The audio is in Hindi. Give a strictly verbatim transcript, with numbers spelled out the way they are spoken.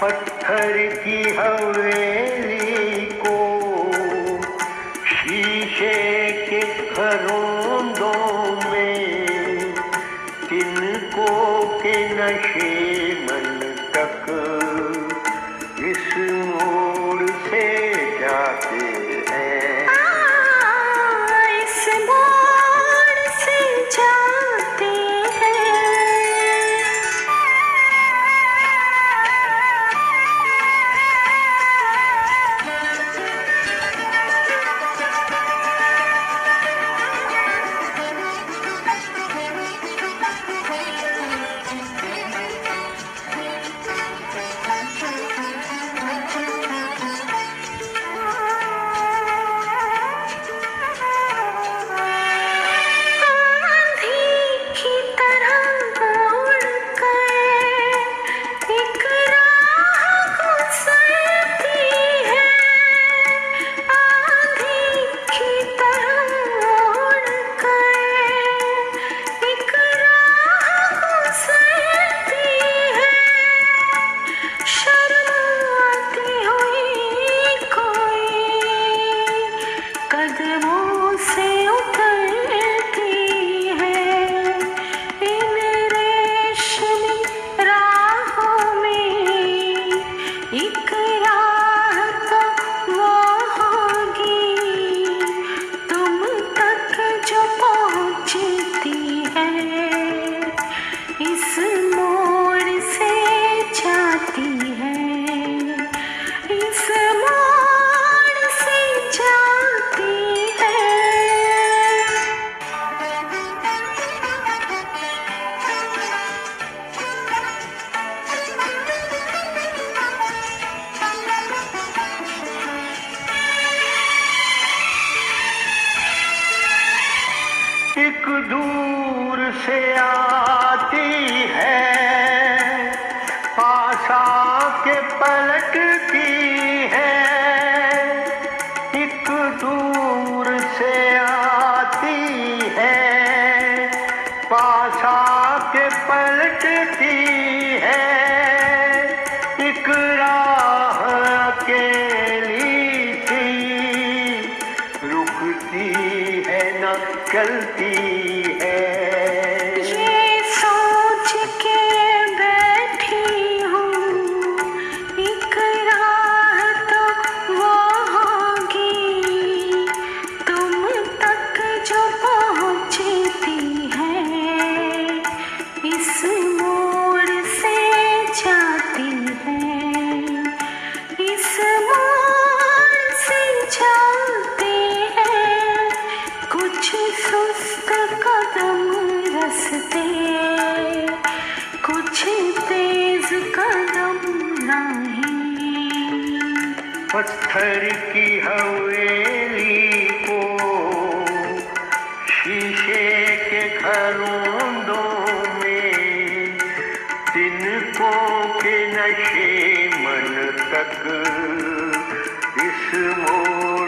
पत्थर की हवेली को शीशे के घरोंदों में तिनको के नशे मन तक इस मोड़ से जाते हैं। इस मोड़ से जाते हैं। एक दूर से आती है, पास आके पलटती है। एक दूर से आती है, पास आके पलटती है। एक राह अकेली थी, रुकती है न चलती है। ये सोच के बैठी हूँ, एक राह तो वो होगी तुम तक जो पहुँचती है। इस मोड़ से जाती है, इस मोड़ से जाती है। कुछ सुस्त कदम रस्ते, कुछ तेज कदम नहीं। पत्थर की हवेली को शीशे के घरोंदों में तिनको के नशे मन तक इस मोड़